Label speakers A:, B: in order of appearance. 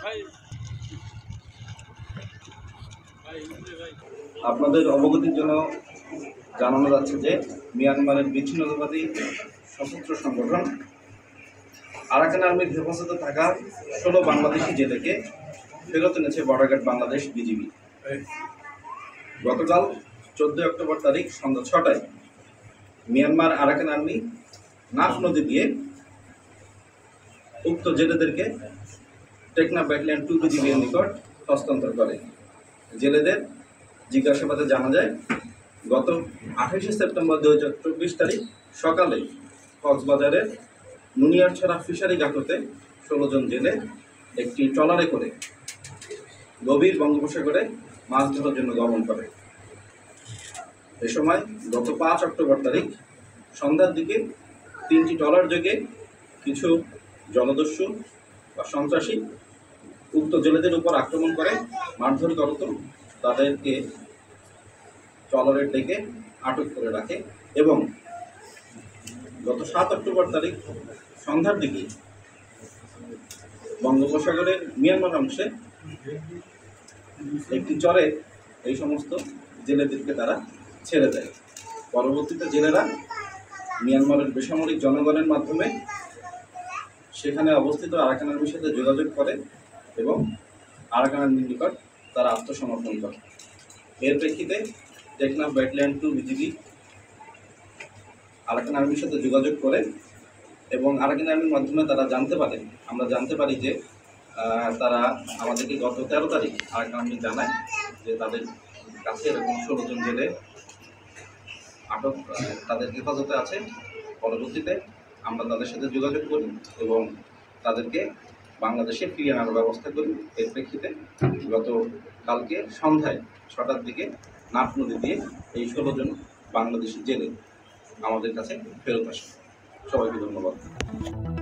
A: আপনাদের অবগতির জন্য জানানো যাচ্ছে যে মিয়ানমারের বিচ্ছিন্নতাবাদী সশস্ত্র সংগঠন আরাকান আর্মির হেফাজতে থাকা 16 বাংলাদেশি জেলেকে ফেরত এনেছে বর্ডার গার্ড বাংলাদেশ বিজিবি। গতকাল 14 অক্টোবর তারিখ সন্ধ্যা 6টায় মিয়ানমার আরাকান আর্মি নাফ নদী দিয়ে উক্ত জেলেদেরকে টেকনাফ ব্যাটালিয়ন 2 বিজিবির নিকট হস্তান্তর করে। জেলেদের জিজ্ঞাসাবাদে জানা যায় গত 28 সেপ্টেম্বর 2024 তারিখ সকালে কক্সবাজারের নুনিয়ারছড়া ফিশারি ঘাটতে 16 জন জেলে একটি ট্রলারে করে গভীর বঙ্গোপসাগরে মাছ ধরার জন্য গমন করে। এ সময় গত 5 অক্টোবর তারিখ সন্ধ্যার দিকে 3টি ট্রলার যোগে কিছু জলদস্যু বা সন্ত্রাসী উক্ত জেলেদের উপর আক্রমণ করে মারধর করত, তাদেরকে ট্রলারের ডেকে আটক করে রাখে এবং গত 7 অক্টোবর তারিখ সন্ধ্যার দিকে বঙ্গোপসাগরের মিয়ানমার অংশে একটি চরে এই সমস্ত জেলেদেরকে তারা ছেড়ে দেয়। পরবর্তীতে জেলেরা মিয়ানমারের বেসামরিক জনগণের মাধ্যমে সেখানে অবস্থিত আরাকান আর্মির সাথে যোগাযোগ করে এবং আরাকান আর্মির নিকট তারা আত্মসমর্পণ করে। এর প্রেক্ষিতে টেকনাফ ব্যাটালিয়ন 2 বিজিবি আরাকান আর্মির সাথে যোগাযোগ করে এবং আরাকান আর্মির মাধ্যমে আমরা জানতে পারি যে তারা আমাদেরকে গত 13 তারিখ আরাকান আর্মি জানায় যে তাদের কাছে এরকম 16 জন জেলে আটক তাদের হেফাজতে আছে। পরবর্তীতে আমরা তাদের সাথে যোগাযোগ করি এবং তাদেরকে বাংলাদেশে ফিরিয়ে আনার ব্যবস্থা করি। এর প্রেক্ষিতে গত কালকে সন্ধ্যায় 6টার দিকে নাফ নদী দিয়ে এই 16 জন বাংলাদেশি জেলে আমাদের কাছে ফেরত আসে। সবাইকে ধন্যবাদ।